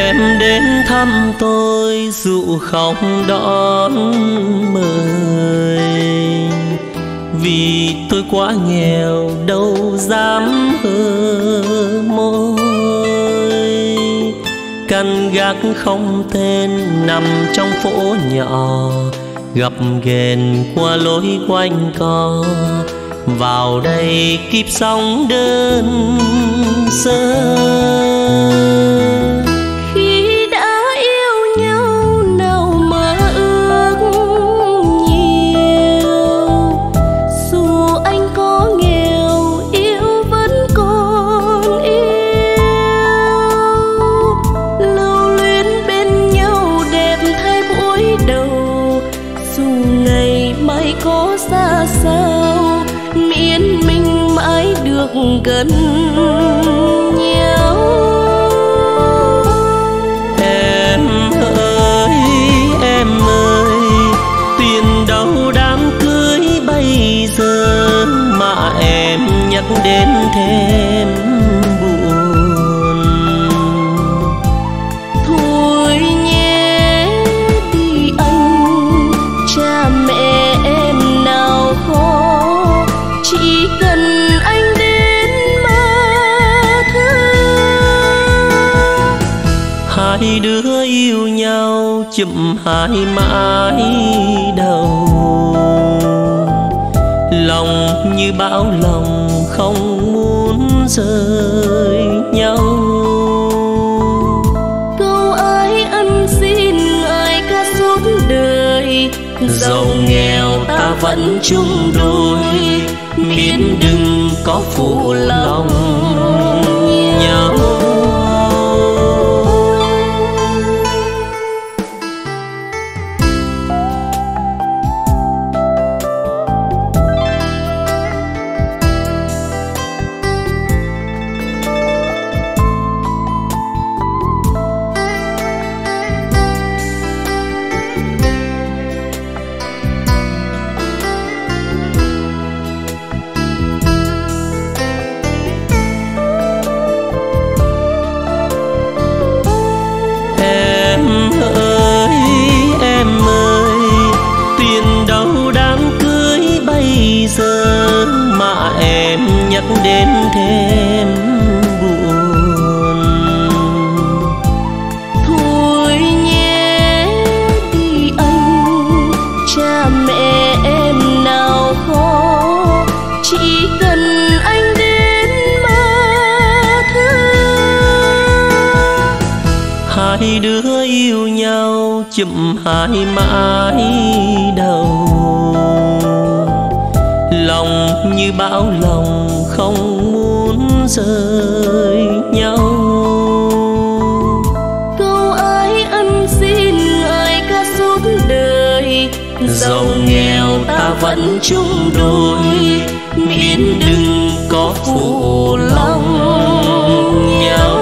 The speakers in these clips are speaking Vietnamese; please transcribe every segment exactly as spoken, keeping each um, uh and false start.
Em đến thăm tôi dù không đón mời, vì tôi quá nghèo đâu dám hơ môi. Căn gác không tên nằm trong phố nhỏ, gập ghềnh qua lối quanh co. Vào đây kiếp sống đơn sơ. Khi đã yêu nhau nào mà ước nhiều, dù anh có nghèo yêu vẫn còn yêu. Lưu luyến bên nhau đẹp thay buổi đầu, dù ngày mai có xa sao, miễn mình mãi được gần nhau. Em ơi, em ơi, tiền đâu đám cưới bây giờ mà em nhắc đến thêm buồn. Thôi nhé đi anh, cha mẹ em nào khó, chỉ cần anh đến mà thương. Hai đứa yêu nhau chụm hai mãi đầu, lòng như bão lòng không muốn rời nhau. Câu ái ân xin ai ca suốt đời, Giàu nghèo ta vẫn chung đôi, miễn đừng có phụ lòng nhau. Nhắc đến thêm buồn. Thôi nhé đi anh, cha mẹ em nào khó, chỉ cần anh đến mà thương. Hai đứa yêu nhau chụm hai mãi đầu, lòng như bão lòng không muốn rời nhau. Câu ái ân xin ai ca suốt đời, giàu nghèo ta vẫn chung đôi, miễn đừng có phụ lòng nhau.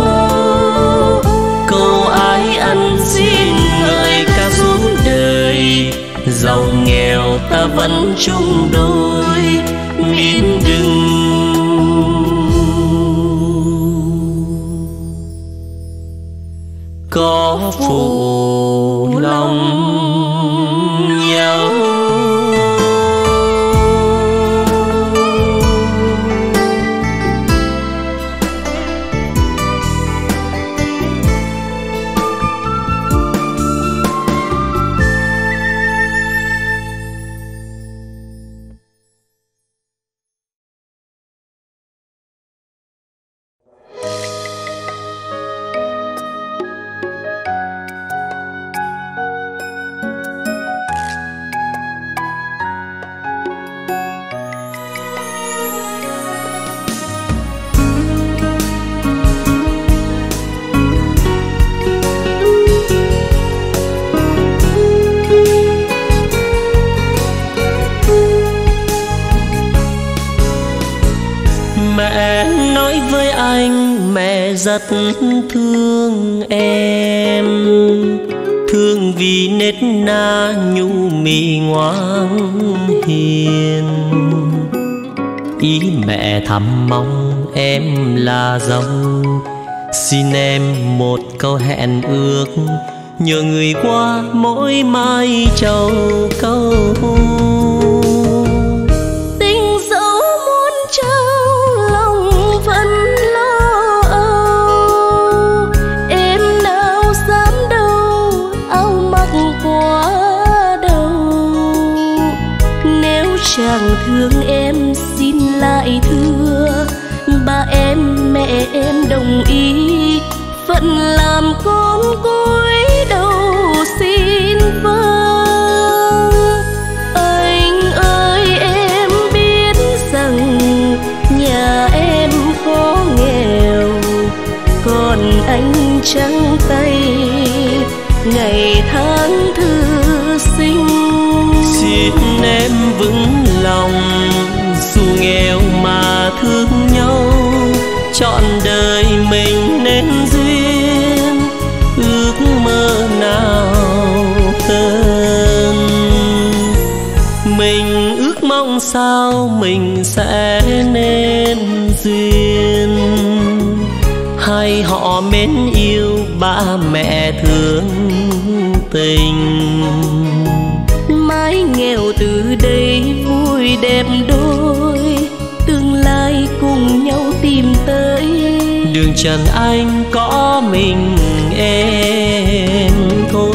Câu ái ân xin người ca suốt đời, giàu nghèo ta vẫn chung đôi, miễn đừng có phụ lòng nhau. Mẹ nói với anh mẹ rất thương em, thương vì nết na nhu mì ngoan hiền. Ý mẹ thầm mong em là dâu Xin em một câu hẹn ước, nhờ người qua mỗi mai trầu câu. Tình dẫu muốn trao lòng vẫn lo âu, em nào dám đâu áo mặc quá đầu. Nếu chàng thương em xin lại thưa, ba em mẹ em đồng ý, phận làm con cúi đầu xin vâng. Anh ơi em biết rằng nhà em có nghèo, còn anh trắng tay ngày tháng thư sinh. Xin em vững lòng dù nghèo mà thương nhau, trọn đời mình nên duyên ước mơ nào hơn. Mình ước mong sao mình sẽ nên duyên, hai họ mến yêu ba mẹ thương tình. Mái nghèo từ đây vui đẹp đôi, tương lai cùng nhau tìm tới. Đường trần anh có mình em thôi.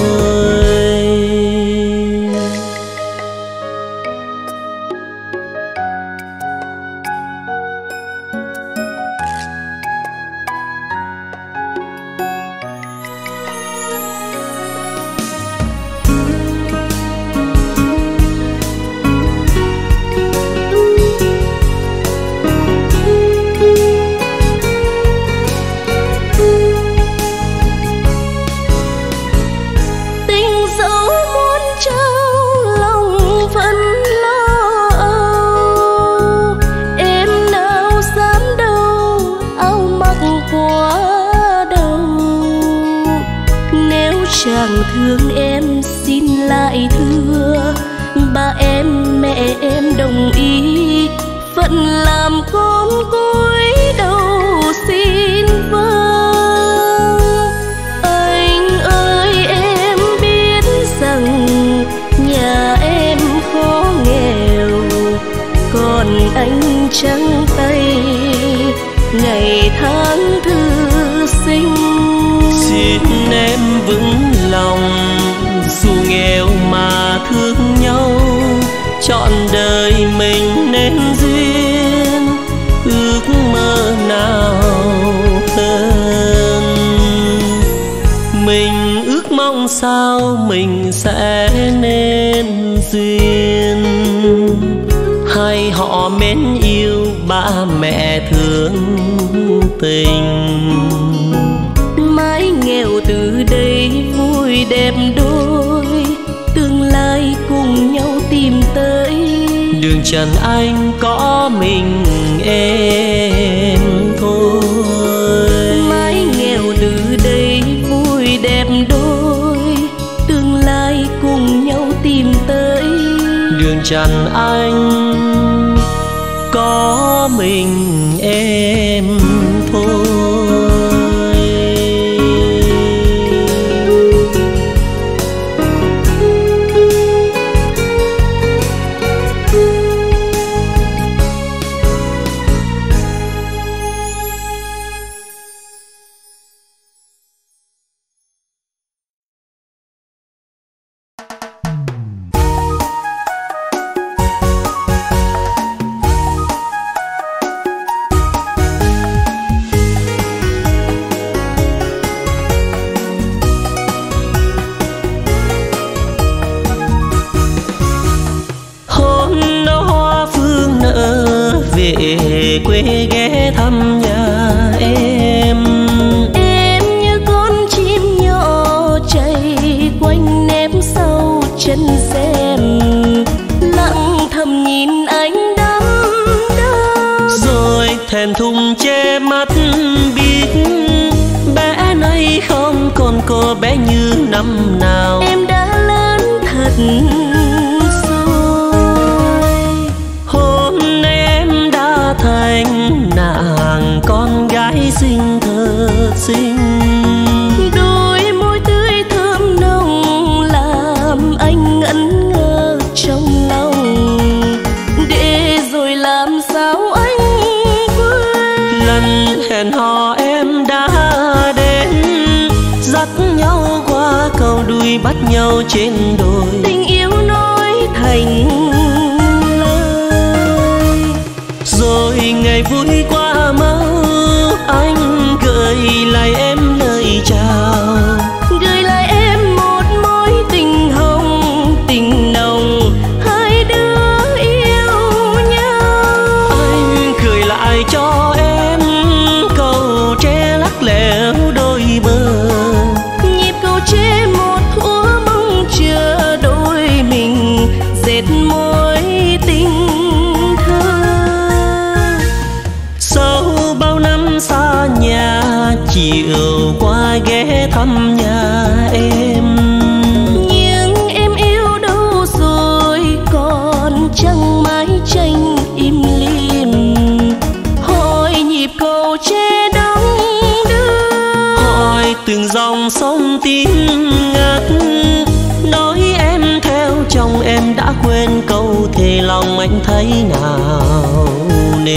Chàng thương em xin lại thưa, ba em mẹ em đồng ý, phận làm con cúi đầu xin vâng. Anh ơi em biết rằng nhà em khó nghèo, còn anh trắng tay ngày tháng thư sinh. Xin em vững lòng dù nghèo mà thương nhau, trọn đời mình nên duyên ước mơ nào hơn. Mình ước mong sao mình sẽ nên duyên, hai họ mến yêu ba mẹ thương tình. Mái nghèo từ đây vui đẹp đôi, tương lai cùng nhau tìm tới. Đường trần anh có mình em thôi. Mái nghèo từ đây vui đẹp đôi, tương lai cùng nhau tìm tới. Đường trần anh có mình em thôi. Về quê ghé thăm nhà em, em như con chim nhỏ chạy quanh nép sau chân xem, lặng thầm nhìn anh đắm đắm. Rồi thẹn thùng che mắt biết bé nay không còn cô bé như năm nào. Em đã lớn thật thành nàng con gái xinh thơ, xinh. Đôi môi tươi thơm nồng làm anh ngẩn ngơ trong lòng, để rồi làm sao anh quên. Lần hẹn hò em đã đến, dắt nhau qua cầu đuôi bắt nhau trên đồi. Tình yêu nói thành lời, rồi ngày vui qua mau, anh gửi lại em lời chào. gửi lại em một mối tình hồng, tình nồng hai đứa yêu nhau. Anh gửi lại cho em cầu tre lắc lẻo đôi bờ, nhịp cầu tre một thuở mong chờ đôi mình dệt mối tình thơ. Sau bao năm xa nhà, chiều qua ghé thăm nhà em. Nhưng em yêu đâu rồi, còn chẳng mái tranh im lìm. Hỏi nhịp cầu tre đong đưa, Hỏi từng dòng sông tím ngắt, nói em theo chồng em đã quên câu thề lòng anh thấy nào nề.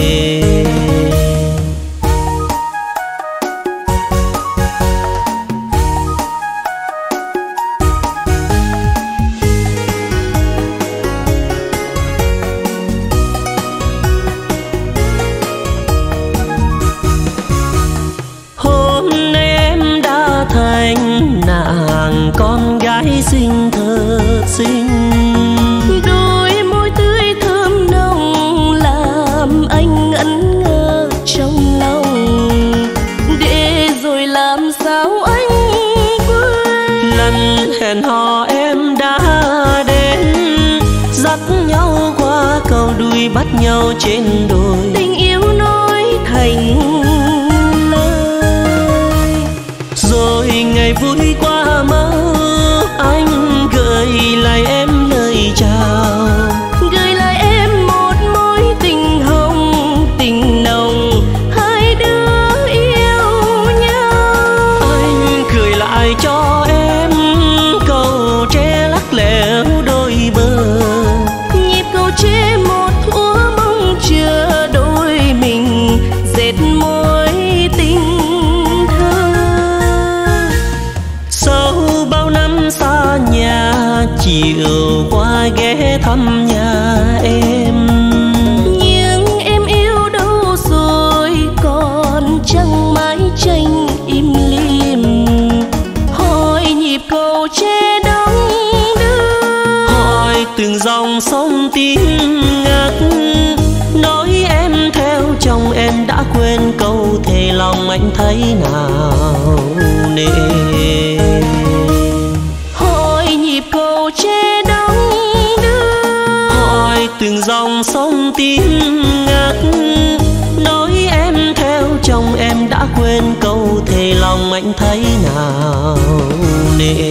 Hôm nay em đã thành nàng con gái xinh thật xinh. đôi môi tươi thơm nồng làm anh ngẩn ngơ trong lòng, để rồi làm sao anh quên. Lần hẹn hò em đã đến, dắt nhau qua cầu đuôi bắt nhau trên đồi. Tình yêu nói thành lời, rồi ngày vui qua mau, anh gửi lại em lời chào. gửi lại em một mối tình hồng, tình nồng hai đứa yêu nhau. Anh gửi lại cho em cầu tre lắc lẻo đôi bờ, nhịp cầu tre một thuở mong chờ đôi mình dệt mối tình thơ. sau bao năm xa nhà, chiều qua ghé thăm nhà em. Nhưng em yêu đâu rồi, còn chẳng mái tranh im lìm. Hỏi nhịp cầu tre đong đưa, Hỏi từng dòng sông tím ngắt, nói em theo chồng em đã quên câu thề lòng anh thấy nào nề. hỏi nhịp cầu tre đong đưa, Hỏi từng dòng sông tím ngắt, nói em theo chồng em đã quên câu thề lòng anh thấy nào nề.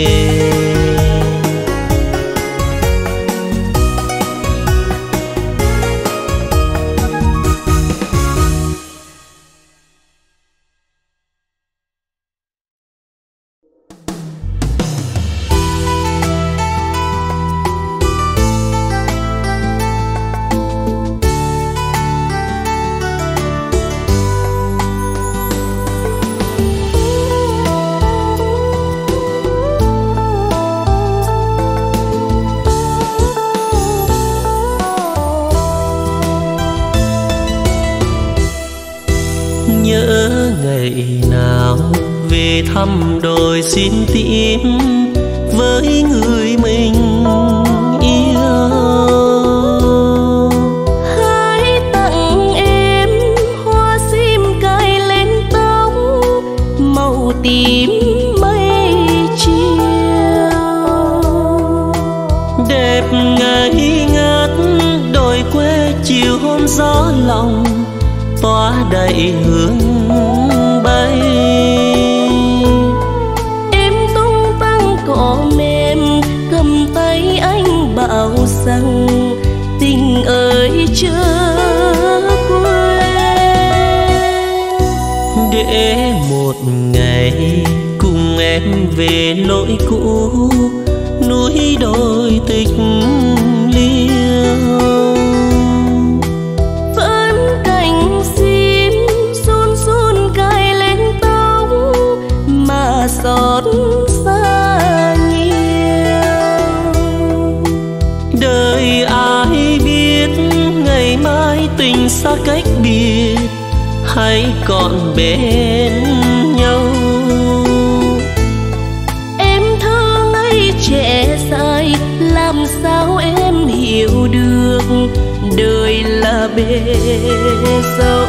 Nhớ ngày nào về thăm đồi xin tím với người mình yêu. hãy tặng em hoa sim cài lên tóc màu tím mây chiều. Đẹp ngây ngất đồi quê chiều hôm gió lòng tỏa đầy hương bay. Em tung tăng cỏ mềm cầm tay anh bảo rằng tình ơi chớ quên. Để một ngày cùng em về lối cũ, núi đồi tịch liêu. Vẫn cành sim run run cài lên tóc mà xót xa nhiều. Đời ai biết ngày mai tình xa cách biệt hay còn bên nhau. Em thơ ngây trẻ dại làm sao em hiểu được đời là bể dâu.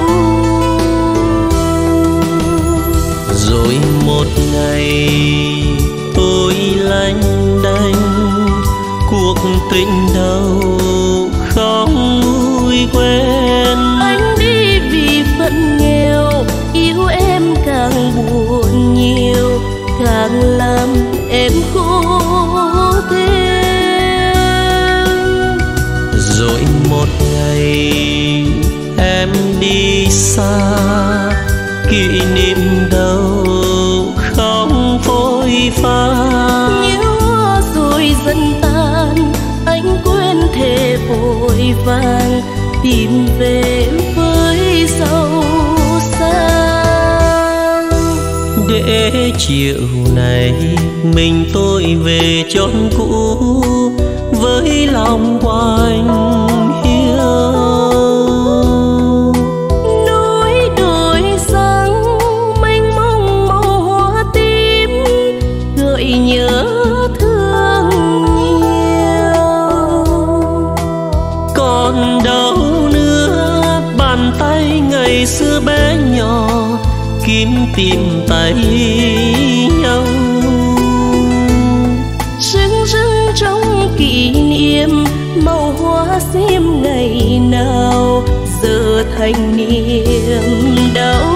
Rồi một ngày tôi lanh đanh cuộc tình đầu không nguôi quên. Anh đi vì phận nghèo, yêu em càng buồn nhiều, càng làm em khổ thêm. Rồi một ngày em đi xa, kỷ niệm đâu không phôi pha. Nhớ rồi dần tan, anh quên thề vội vàng tìm về với sâu xa. Để chiều này mình tôi về chốn cũ với lòng quạnh hiu. Núi đồi sáng mênh mông màu hoa tím gợi nhớ thương nhiều. Còn đâu nữa bàn tay ngày xưa bé nhỏ kiếm tìm tay nhau. Rưng rưng trong kỷ niệm màu hoa sim ngày nào giờ thành niềm đau.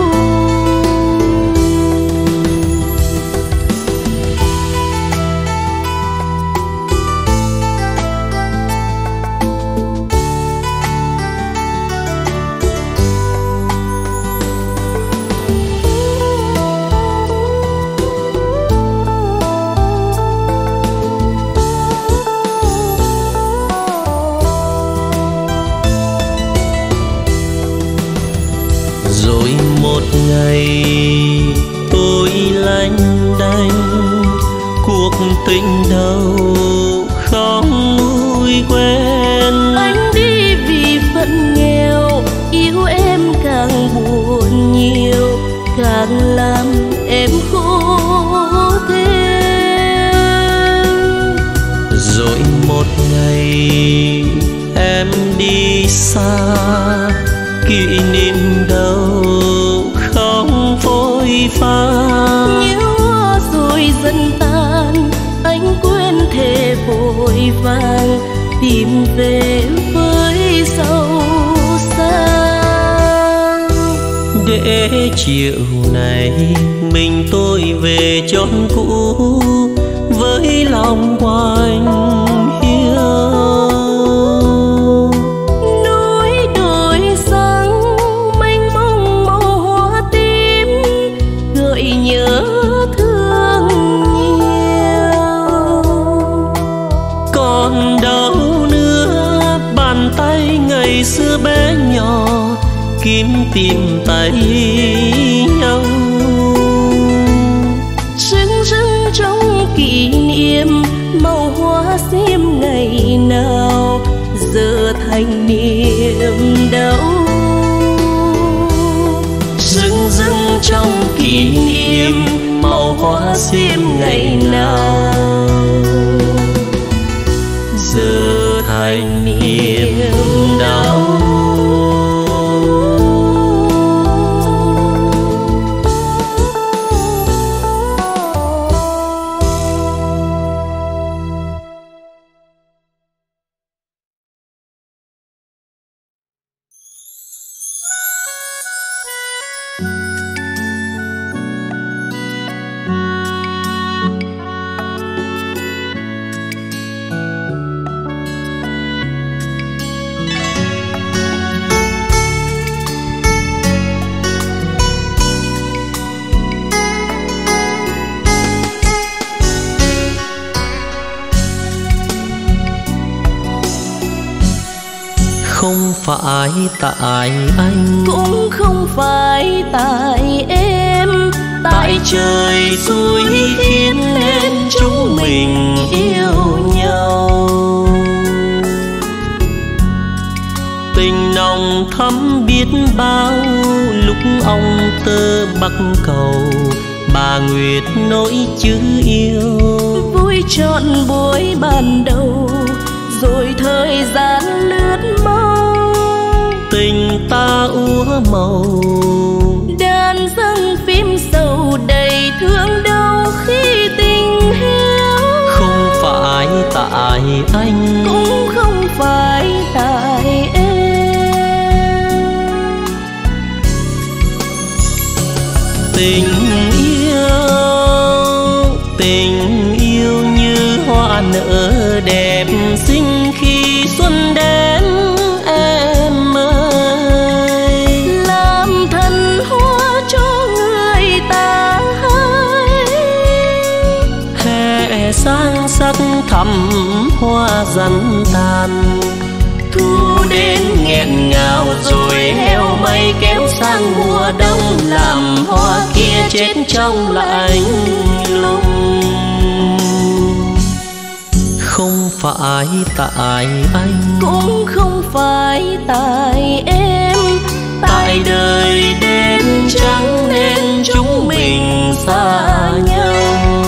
Rồi một ngày tôi lanh đanh cuộc tình đầu không nguôi quên. Anh đi vì phận nghèo, yêu em càng buồn nhiều, càng làm em khổ thêm. Rồi một ngày em đi xa, kỷ niệm đâu không phôi pha. Nhớ rồi dần tan, anh quên thề vội vàng tìm về với sâu xa. Để chiều này mình tôi về chốn cũ với lòng quạnh hiu. Núi đồi sáng mênh mông màu hoa tím gợi nhớ thương nhiều. Còn đâu nữa bàn tay ngày xưa bé nhỏ kiếm tìm tay nhau. Rưng rưng trong kỷ niệm màu hoa sim ngày nào giờ thành niềm đau. Rưng rưng trong kỷ niệm màu hoa sim ngày nào giờ thành niềm đau. Không phải tại anh, cũng không phải tại em, tại trời xui khiến nên chúng mình yêu nhau. Tình nồng thắm biết bao, lúc ông tơ bắc cầu, bà Nguyệt nỗi chữ yêu. Vui trọn buổi ban đầu, rồi thời gian lướt mau. Tình ta úa màu, đàn dâng phim sầu đầy thương đau khi tình hiếu. không phải tại anh, cũng không phải tại em. Tình yêu, tình yêu như hoa nở đẹp xinh khi xuân đến em ơi. Làm thần hoa cho người ta hay, hè sang sắc thắm hoa dần tàn. Thu đến nghẹn ngào rồi heo mây kéo sang mùa đông, làm hoa kia chết trong lạnh lùng. Không phải tại anh, cũng không phải tại em, tại đời đến trắng nên chúng mình xa nhau.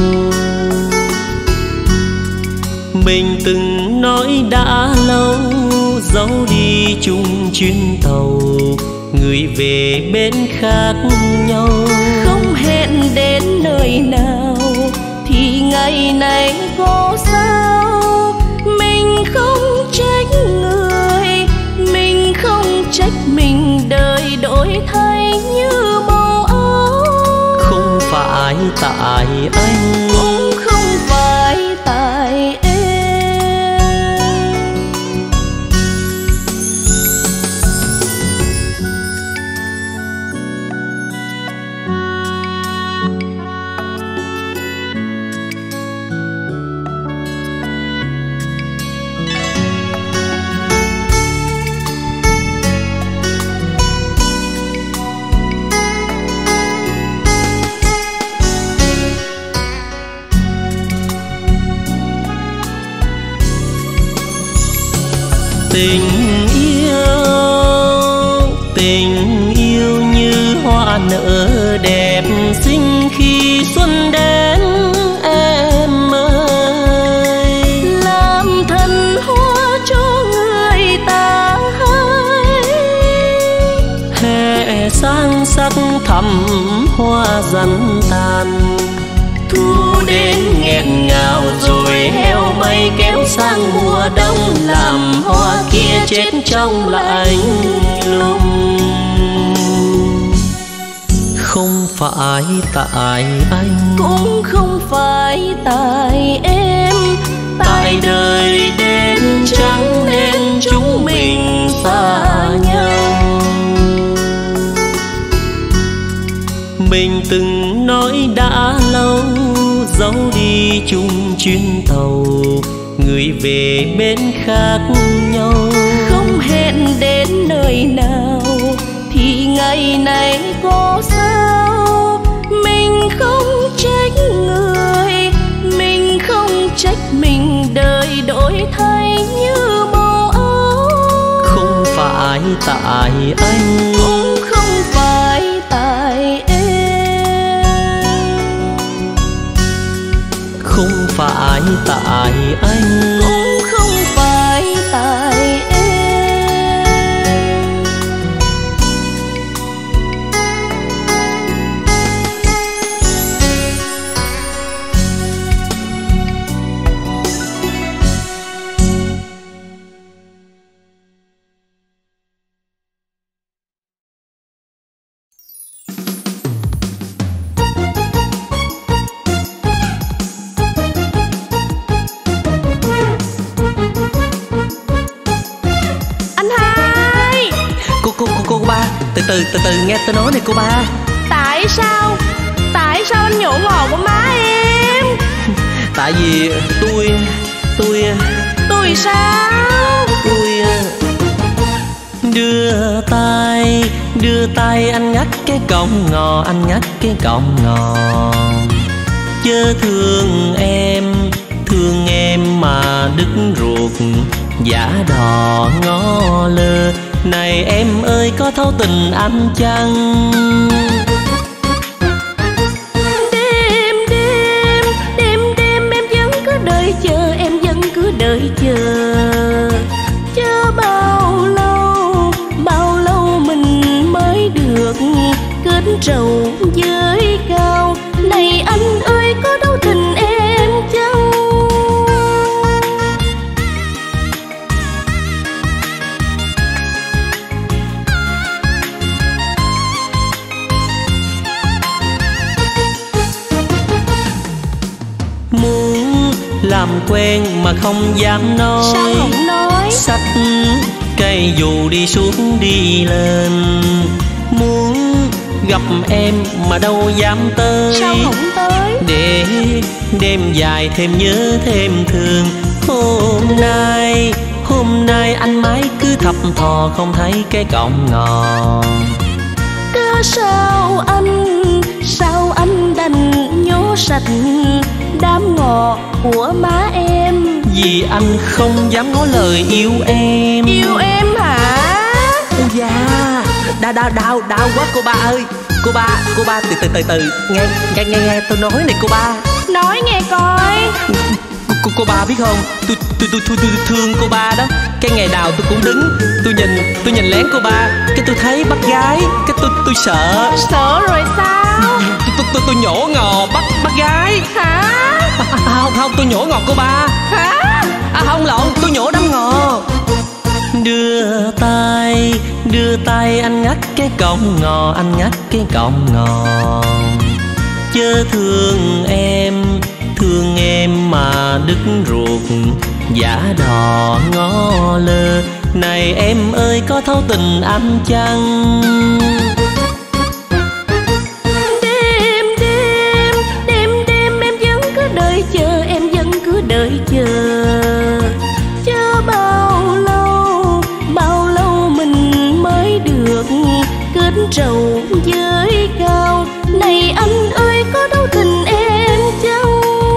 Mình từng nói đã lâu, dẫu đi chung chuyến tàu, người về bên khác nhau. Không hẹn đến nơi nào thì ngày này có sao. Mình không trách người, mình không trách mình, đời đổi thay như màu áo. Không phải tại anh, cũng không phải tại em. Tình yêu, tình yêu như hoa nở đẹp xinh khi xuân đến em ơi. Làm thần hoa cho người ta hay, hè sang sắc thắm hoa dần tàn. Thu đến nghẹn ngào rồi heo mây kéo sang mùa đông, làm hoa kia chết trong lạnh lùng. Không phải tại anh, cũng không phải tại em, tại đời đến trắng nên chúng mình xa nhau. Mình từng nói đã lâu, dẫu đi chung chuyến tàu, người về bên khác nhau. Không hẹn đến nơi nào thì ngày này có sao. Mình không trách người, mình không trách mình, đời đổi thay như màu áo. Không phải tại anh, cũng không phải tại em. Không phải tại anh, cũng không phải tại em. Từ từ từ từ nghe tôi nói này cô ba. Tại sao? Tại sao anh nhổ ngọt của má em? Tại vì tôi Tôi Tôi sao? Tôi Đưa tay, đưa tay anh ngắt cái cọng ngò, anh ngắt cái cọng ngò. Chớ thương em, thương em mà đứt ruột, giả đò ngó lơ. Này em ơi có thấu tình anh chăng? Đêm đêm, đêm đêm em vẫn cứ đợi chờ, em vẫn cứ đợi chờ. Chờ bao lâu, bao lâu mình mới được kết trầu với cao. Này anh ơi có thấu tình em chăng? Muốn làm quen mà không dám nói. Sao không nói? Xách cây dù đi xuống đi lên. Muốn gặp em mà đâu dám tới. Sao không tới? Để đêm dài thêm nhớ thêm thương. Hôm nay, hôm nay anh mãi cứ thập thò không thấy cái cọng ngò. Cớ sao anh, sao anh đành nhổ sạch đám ngò của má em? Vì anh không dám nói lời yêu em. Yêu em hả? Ôi da, đau đau đau đau quá cô ba ơi. Cô ba, cô ba từ từ từ từ nghe nghe nghe nghe tôi nói này cô ba. Nói nghe coi. Cô, cô, cô ba biết không, tôi tôi tôi tôi tôi thương cô ba đó. Cái ngày nào tôi cũng đứng, tôi nhìn tôi nhìn lén cô ba, cái tôi thấy bắt gái, cái tôi tôi sợ. Sợ rồi sao? Tôi tôi tôi, tôi nhổ ngò bắt bắt gái. Hả? À, à, không không tôi nhổ ngò cô ba. Hả? À không lộn, tôi nhổ đám ngò. Đưa tay, đưa tay anh ngắt cái cọng ngò, anh ngắt cái cọng ngò. Chớ thương em, thương em mà đứt ruột, giả đò ngó lơ. Này em ơi có thấu tình anh chăng? Đêm đêm, đêm đêm em vẫn cứ đợi chờ, em vẫn cứ đợi chờ. Chờ bao lâu, bao lâu mình mới được kết trầu với cao. Này anh ơi có thấu tình em chăng?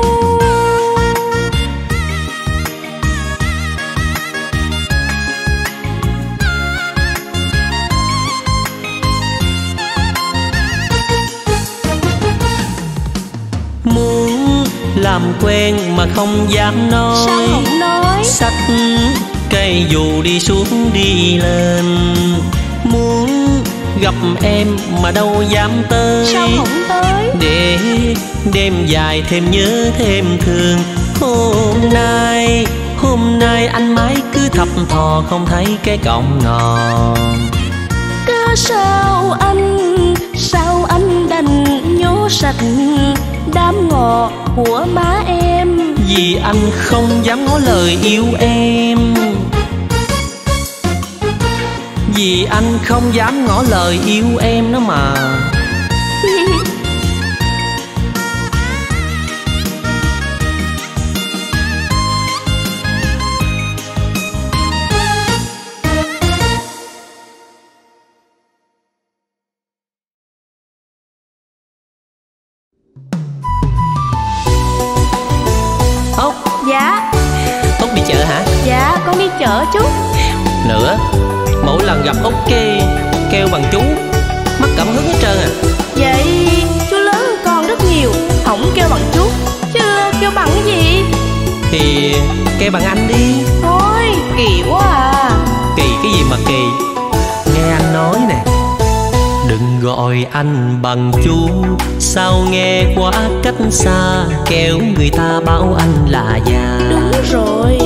Muốn làm quen mà không dám nói. Sao không nói? Xách cây dù đi xuống đi lên. Muốn gặp em mà đâu dám tới. Sao không tới? Để đêm dài thêm nhớ thêm thương. Hôm nay, hôm nay anh mãi cứ thập thò không thấy cái cọng ngò. Cớ sao anh, sao anh đành nhổ sạch đám ngò của má em? Vì anh không dám nói lời yêu em. Vì anh không dám ngỏ lời yêu em đó mà. Ốc. Dạ. Ốc đi chợ hả? Dạ con đi chợ chú. Nữa, mỗi lần gặp Ốc kê kêu bằng chú, mất cảm hứng hết trơn à. Vậy chú lớn hơn con rất nhiều, không kêu bằng chú, chứ kêu bằng cái gì? Thì kêu bằng anh đi. Thôi kỳ quá à. Kỳ cái gì mà kỳ? Nghe anh nói nè. Đừng gọi anh bằng chú, sao nghe quá cách xa, kéo người ta bảo anh là già. Đúng rồi,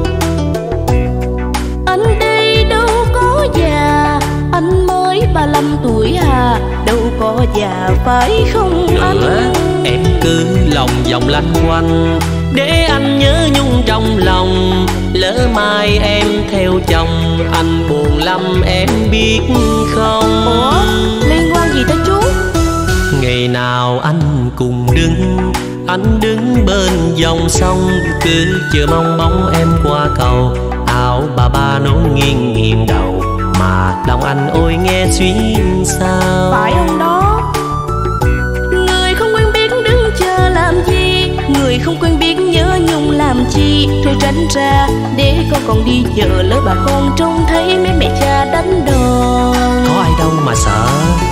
anh đây đâu có già, anh mới ba lăm tuổi à, đâu có già phải không anh? Nữa em cứ lòng vòng lanh quanh, để anh nhớ nhung trong lòng. Lỡ mai em theo chồng, anh buồn lắm em biết không? Ủa liên quan gì tới chú? Ngày nào anh cùng đứng, anh đứng bên dòng sông, cứ chờ mong bóng em qua cầu. Áo bà ba nối nghiêng nghiêng đầu, mà lòng anh ôi nghe xuyên sao. Phải ông đó. Người không quen biết đứng chờ làm gì, người không quen biết nhớ nhung làm chi. Thôi tránh ra để con còn đi chợ, lỡ bà con trông thấy mấy mẹ cha đánh đòn. Có ai đâu mà sợ,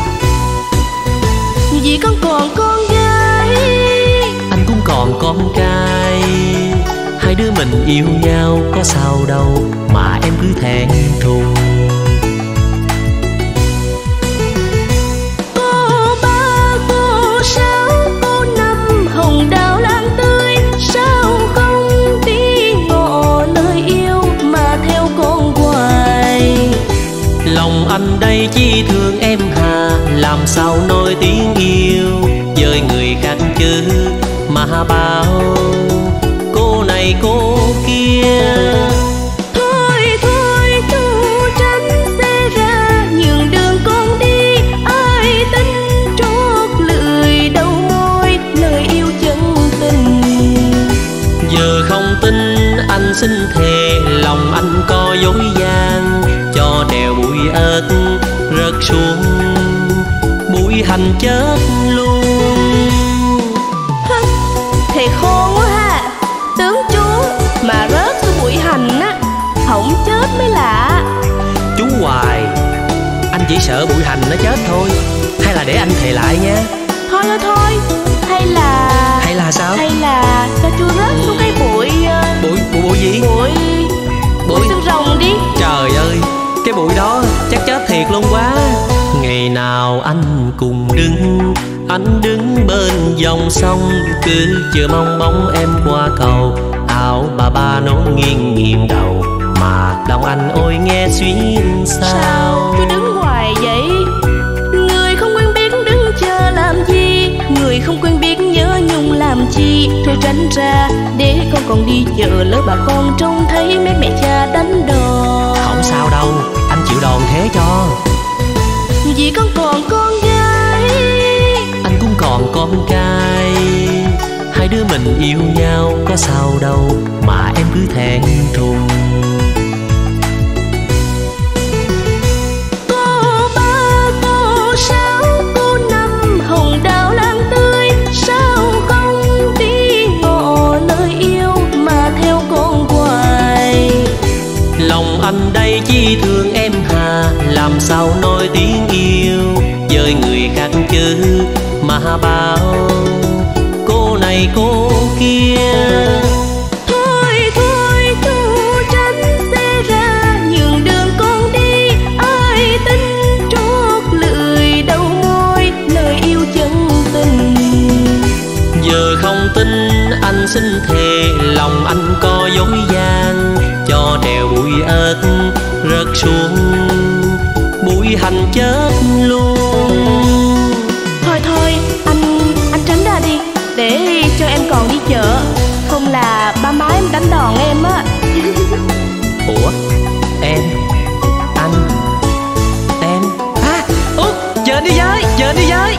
vì con còn con gái, anh cũng còn con trai. Hai đứa mình yêu nhau có sao đâu mà em cứ thẹn thùng. Cô ba, cô sáu, cô năm, hồng đào lan tươi, sao không tí ngộ lời yêu mà theo con hoài. Lòng anh đây chỉ thương em hà, làm sao nói tiếng yêu với người khác chứ mà bao cô này cô kia. Thôi thôi thu tránh xe ra, nhường đường con đi, ai tin trót lưỡi đầu môi lời yêu chân tình. Giờ không tin anh xin thề, lòng anh có dối gian, cho đèo bụi ớt rớt xuống, bụi hành chết luôn. Thề khôn quá ha, tướng chú mà rớt xuống bụi hành á, không chết mới lạ. Chú hoài, anh chỉ sợ bụi hành nó chết thôi, hay là để anh thề lại nha. Thôi thôi thôi, hay là Hay là sao? Hay là cho chú rớt xuống cái bụi uh, Bụi, bụi, bụi gì? Bụi Bụi xương rồng đi. Trời ơi, cái bụi đó chắc chết thiệt luôn quá. Ngày nào anh cùng đứng, anh đứng bên dòng sông, cứ chờ mong bóng em qua cầu. Áo bà ba nó nghiêng nghiêng đầu, mà lòng anh ôi nghe xuyên sao. Sao chú đứng hoài vậy? Người không quen biết đứng chờ làm gì, người không quen biết nhớ nhung làm chi. Thôi tránh ra để con còn đi chợ, lỡ bà con trông thấy mấy mẹ cha đánh đòn. Không sao đâu, anh chịu đòn thế cho. Vì con còn con gái, anh cũng còn con trai. Hai đứa mình yêu nhau có sao đâu mà em cứ thẹn thùng. Cô ba, cô sáu, cô năm, hồng đào lan tươi, sao không tí ngộ lời yêu mà theo con hoài. Lòng anh đây chỉ thương em hà, làm sao nói tiếng yêu với người khác chứ mà bao cô này cô kia. Thôi thôi thu tránh xe ra, nhường đường con đi, ai tin trót lưỡi đầu môi lời yêu chân tình. Giờ không tin anh xin thề, lòng anh có dối gian, cho đèo bụi ớt rớt xuống, bụi hành chết luôn. Thôi thôi anh anh tránh ra đi, để cho em còn đi chợ, không là ba má em đánh đòn em á. Ủa em, anh, em à, út chờ đi với, chờ đi với.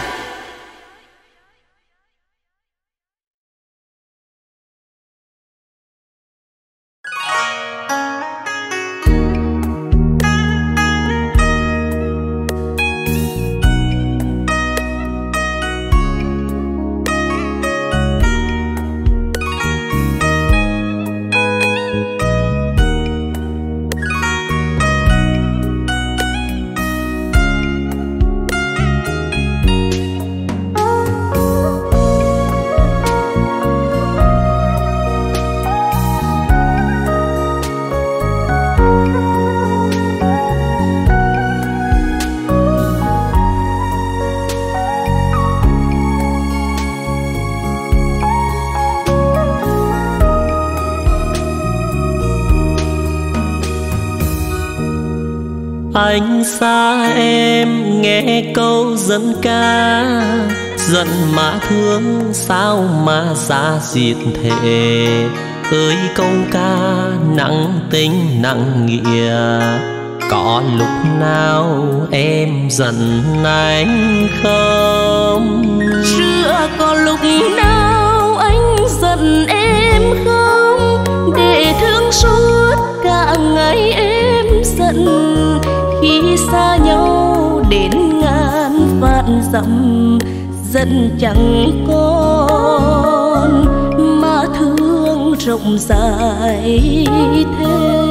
Anh xa em nghe câu dân ca, giận mà thương sao mà xa diệt thể. Ơi câu ca nặng tình nặng nghĩa, có lúc nào em giận anh không? Xưa có lúc nào anh giận em không? Để thương suốt cả ngày em giận, khi xa nhau đến ngàn vạn dặm, giận chẳng còn mà thương rộng dài thế.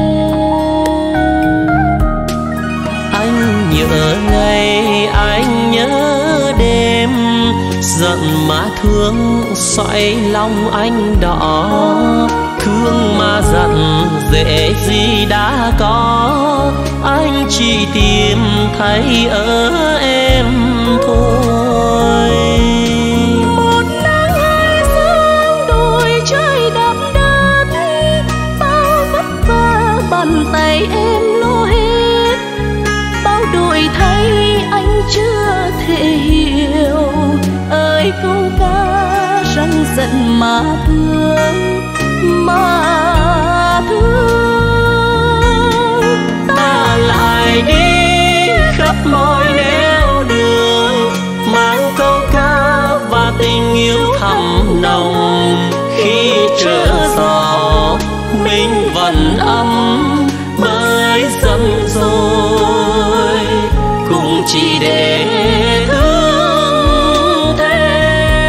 Anh nhớ ngày, anh nhớ đêm, giận mà thương xoay lòng anh đỏ. Thương mà giận dễ gì đã có, anh chỉ tìm thấy ở em thôi. Một nắng hai sương đôi trời đậm đất, bao vất vả bàn tay em lo hết. Bao đổi thay anh chưa thể hiểu, ơi câu ca răng giận mà thương, mà thương. Ta lại đi khắp mọi nẻo đường, mang câu ca và tình yêu thầm nồng. Khi trở gió mình vẫn ấm mới dần rồi, cũng chỉ để thương thêm.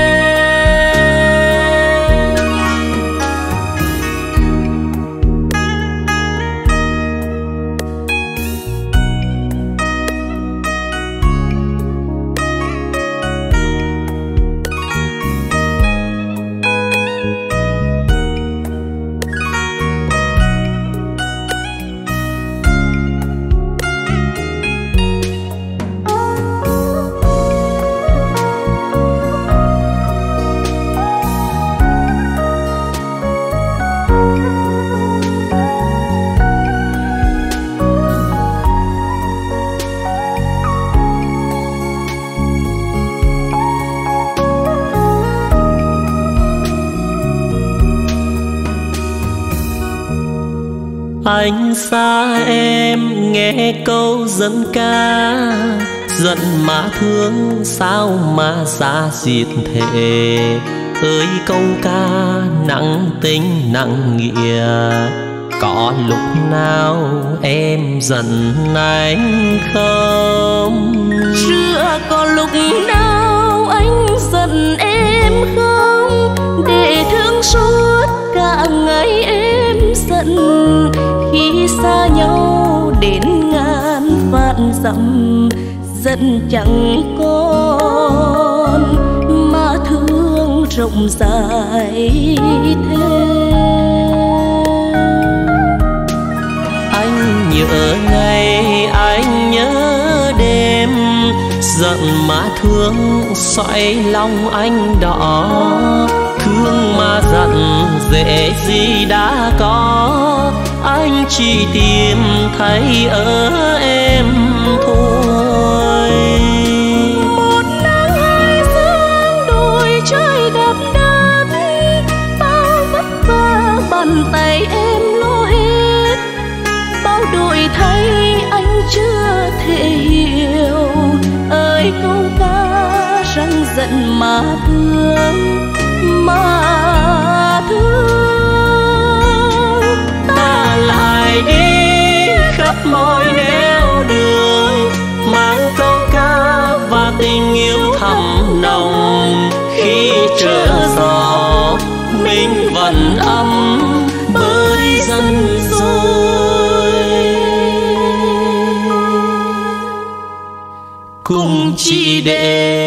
Anh xa em nghe câu dân ca, giận mà thương sao mà xa diệt thể. Ơi câu ca nặng tình nặng nghĩa, có lúc nào em giận anh không? Chưa có lúc nào anh giận em không, để thương suốt cả ngày em giận. Khi xa nhau đến ngàn vạn dặm, giận chẳng còn mà thương rộng dài thế. Anh nhớ ngày, anh nhớ đêm, giận mà thương xoay lòng anh đỏ. Thương mà giận dễ gì đã có, anh chỉ tìm thấy ở em thôi. Một nắng hai sương đôi trời đậm đất, bao vất vả bàn tay em lo hết. Bao đổi thay anh chưa thể hiểu, ơi câu ca răng giận mà thương, mà thương. Ta lại đi khắp mọi nẻo đường, mang câu ca và tình yêu thầm nồng. Khi trở gió mình vẫn ấm bởi dần rồi, cùng chỉ để